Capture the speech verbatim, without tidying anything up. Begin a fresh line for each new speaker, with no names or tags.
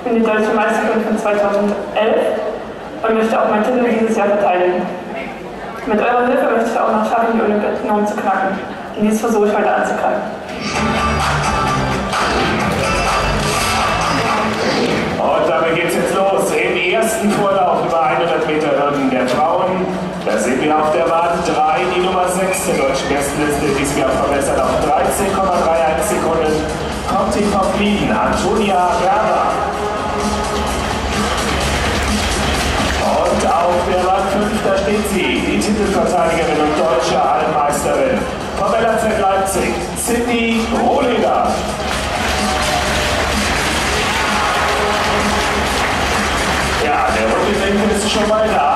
Ich bin die deutsche Meisterin von zweitausendelf und möchte auch meinen Titel dieses Jahr verteidigen. Mit eurer Hilfe möchte ich auch noch schaffen, die Olympianorm zu knacken. Und dies versuche ich heute anzugreifen.
Und damit geht's jetzt los. Im ersten Vorlauf über hundert Meter Hürden der Frauen. Da sehen wir auf der Wand drei, die Nummer sechs der deutschen Bestenliste, diesem Jahr verbessert auf dreizehn Komma einunddreißig Sekunden. Kommt die vom Fliegen, Antonia Berber. Und auf der Wand fünf, da steht sie, die Titelverteidigerin und deutsche Hallenmeisterin vom L A Z Leipzig, Cindy Rohleder. Ja, der Rückenwinkel ist schon mal da.